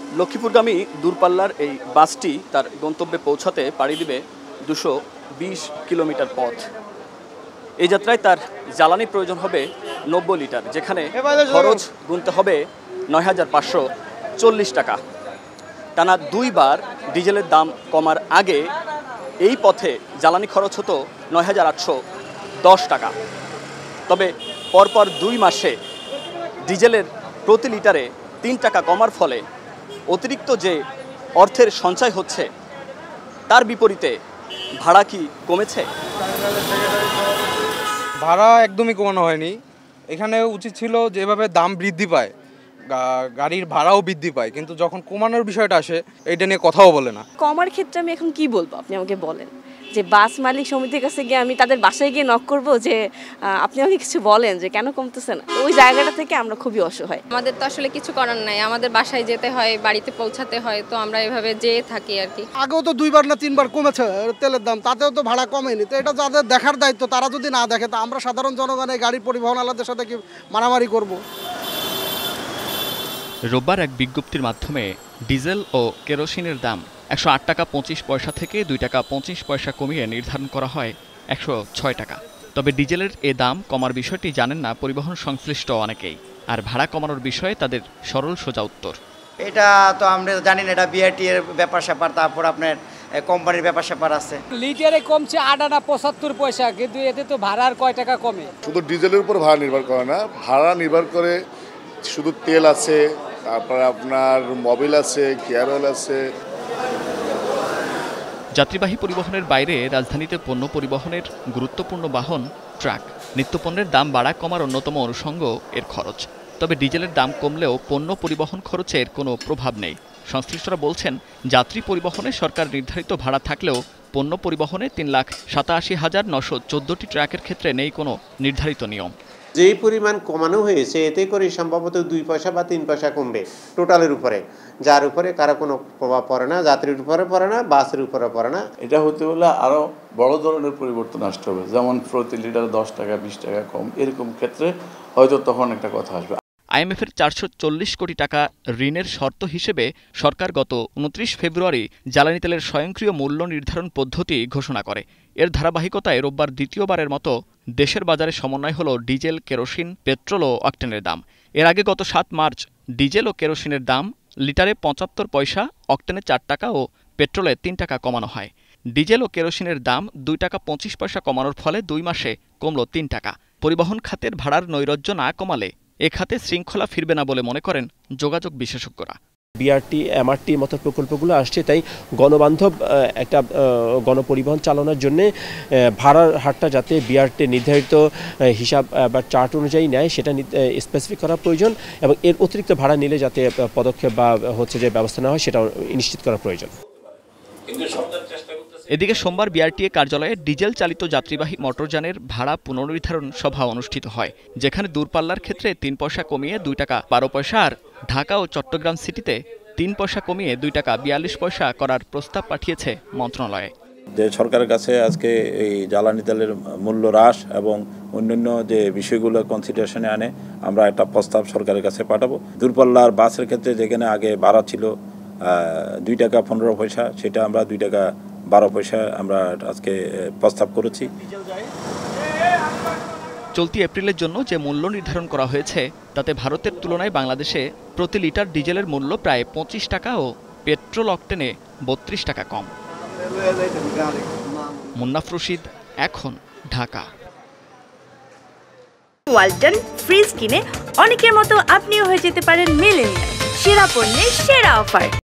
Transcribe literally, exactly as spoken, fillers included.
লক্ষ্মীপুরগামী দূরপাল্লার এই বাসটি তার গন্তব্যে পৌঁছাতে পাড়ি দিবে দুশো বিশ কিলোমিটার পথ। এই যাত্রায় তার জ্বালানি প্রয়োজন হবে নব্বই লিটার, যেখানে খরচ গুনতে হবে নয় হাজার পাঁচশো চল্লিশ টাকা। টানা দুইবার ডিজেলের দাম কমার আগে এই পথে জ্বালানি খরচ হতো নয় হাজার আটশো দশ টাকা। তবে পরপর দুই মাসে ডিজেলের প্রতি লিটারে তিন টাকা কমার ফলে অতিরিক্ত যে অর্থের সঞ্চয় হচ্ছে তার বিপরীতে ভাড়া কি কমেছে? ভাড়া একদমই কমানো হয়নি। এখানে উচিত ছিল যেভাবে দাম বৃদ্ধি পায় গাড়ির ভাড়াও বৃদ্ধি পায়, কিন্তু যখন কমানোর বিষয়টা আসে এইটা নিয়ে কথাও বলে না। কমার ক্ষেত্রে আমি এখন কি বলবো, আপনি আমাকে বলেন। যে বাস মালিক সমিতির কাছে গিয়ে আমি তাদের বাসায় গিয়ে নক করবো যে আপনি আমাকে কিছু বলেন যে কেন কমতেছে না? ওই জায়গাটা থেকে আমরা খুবই অসহায়। আমাদের তো আসলে কিছু করার নাই, আমাদের বাসায় যেতে হয়, বাড়িতে পৌঁছাতে হয়, তো আমরা এভাবে যেয়ে থাকি আর কি। আগেও তো দুইবার না তিনবার কমেছে তেলের দাম, তাতেও তো ভাড়া কমেনি। তো এটা যাদের দেখার দায়িত্ব, তারা যদি না দেখে তা আমরা সাধারণ জনগণ এই গাড়ি পরিবহন আলাদের সাথে কি মারামারি করব? রোববার এক বিজ্ঞপ্তির মাধ্যমে ডিজেল ও কেরোসিনের দাম একশো আট টাকা পঁচিশ পয়সা থেকে দুই টাকা পঁচিশ পয়সা কমিয়ে নির্ধারণ করা হয় একশো ছয় টাকা। তবে ডিজেলের এ দাম কমার বিষয়টি জানেন না পরিবহন সংশ্লিষ্ট অনেকেই, আর ভাড়া কমানোর বিষয়ে তাদের সরল সোজা উত্তর। এটা তো আমরা জানি না, এটা বিআরটি এর ব্যাপার স্যাপার, তারপর আপনার কোম্পানির ব্যাপার স্যাপার আছে। লিটারে কমছে আট আনা পঁচাত্তর পয়সা, কিন্তু এতে তো ভাড়ার কয় টাকা কমে। শুধু ডিজেলের উপর ভাড়া নির্ভর করে না, ভাড়া নির্ভর করে শুধু তেল আছে, তারপর আপনার মোবিল আছে, গিয়ার অয়েল আছে। যাত্রীবাহী পরিবহনের বাইরে রাজধানীতে পণ্য পরিবহনের গুরুত্বপূর্ণ বাহন ট্রাক। নিত্যপণ্যের দাম বাড়া কমার অন্যতম অনুষঙ্গ এর খরচ। তবে ডিজেলের দাম কমলেও পণ্য পরিবহন খরচের কোনো প্রভাব নেই। সংশ্লিষ্টরা বলছেন, যাত্রী পরিবহনে সরকার নির্ধারিত ভাড়া থাকলেও পণ্য পরিবহনে তিন লাখ সাতাশি হাজার নশো চোদ্দটি ট্রাকের ক্ষেত্রে নেই কোনো নির্ধারিত নিয়ম। যেই পরিমাণ কমানো হয়েছে এতে করে সম্ভবত দুই পয়সা বা তিন পয়সা কমবে টোটালের উপরে, যার উপরে কারো কোনো প্রভাব পড়ে না, যাত্রীর উপরে পড়ে না, বাসের উপরে পড়ে না। এটা হতে হলে আরও বড় ধরনের পরিবর্তন আসতে হবে, যেমন প্রতি লিটার দশ টাকা বিশ টাকা কম, এরকম ক্ষেত্রে হয়তো তখন একটা কথা আসবে। আইএমএফের চারশো চল্লিশ কোটি টাকা ঋণের শর্ত হিসেবে সরকার গত উনত্রিশ ফেব্রুয়ারি জ্বালানি তেলের স্বয়ংক্রিয় মূল্য নির্ধারণ পদ্ধতি ঘোষণা করে। এর ধারাবাহিকতায় রোববার দ্বিতীয়বারের মতো দেশের বাজারে সমন্বয় হল ডিজেল, কেরোসিন, পেট্রোল ও অকটেনের দাম। এর আগে গত সাত মার্চ ডিজেল ও কেরোসিনের দাম লিটারে পঁচাত্তর পয়সা, অকটেনে চার টাকা ও পেট্রোলে তিন টাকা কমানো হয়। ডিজেল ও কেরোসিনের দাম দুই টাকা পঁচিশ পয়সা কমানোর ফলে দুই মাসে কমল তিন টাকা। পরিবহন খাতের ভাড়ার নৈরাজ্য না কমালে এ খাতে শৃঙ্খলা ফিরবে না বলে মনে করেন যোগাযোগ বিশেষজ্ঞরা। বিআরটি, এমআরটির মতো প্রকল্পগুলো আসছে, তাই গণবান্ধব একটা গণপরিবহন চালানোর জন্য ভাড়ার হারটা যাতে বিআরটি নির্ধারিত হিসাব বা চার্ট অনুযায়ী নেয় সেটা স্পেসিফিক করা প্রয়োজন, এবং এর অতিরিক্ত ভাড়া নিলে যাতে পদক্ষেপ বা হচ্ছে যে ব্যবস্থা নেওয়া হয় সেটা নিশ্চিত করা প্রয়োজন। এদিকে সোমবার বিআরটিএ কার্যালয়ে ডিজেল চালিত যাত্রীবাহী মোটরযানের ভাড়া পুনর্নির্ধারণ সভা অনুষ্ঠিত হয়, যেখানে দূরপাল্লার ক্ষেত্রে তিন পয়সা কমিয়ে দুই টাকা বারো পয়সা আর ঢাকা ও চট্টগ্রাম সিটিতে তিন পয়সা কমিয়ে দুই টাকা বিয়াল্লিশ পয়সা করার প্রস্তাব পাঠিয়েছে মন্ত্রণালয়ে। যে সরকারের কাছে আজকে এই জ্বালানি তেলের মূল্য হ্রাস এবং অন্যান্য যে বিষয়গুলো কনসিডারেশনে আনে আমরা একটা প্রস্তাব সরকারের কাছে পাঠাবো। দূরপাল্লার বাসের ক্ষেত্রে যেখানে আগে ভাড়া ছিল দুই টাকা পনেরো পয়সা, সেটা আমরা দুই টাকা বারো পয়সা আমরা আজকে প্রস্তাব করেছি। চলতি এপ্রিলের জন্য যে মূল্য নির্ধারণ করা হয়েছে তাতে ভারতের তুলনায় বাংলাদেশে প্রতি লিটার ডিজেলের মূল্য প্রায় পঁচিশ টাকা ও পেট্রোল অকটেনে বত্রিশ টাকা কম। মুন্নাফ রশিদ, এখন, ঢাকা। ওয়ালটন ফ্রিজ কিনে অনেকের মতো আপনিও হয়ে যেতে পারেন মিলেনিয়াল। সেরা পণ্যের সেরা অফার।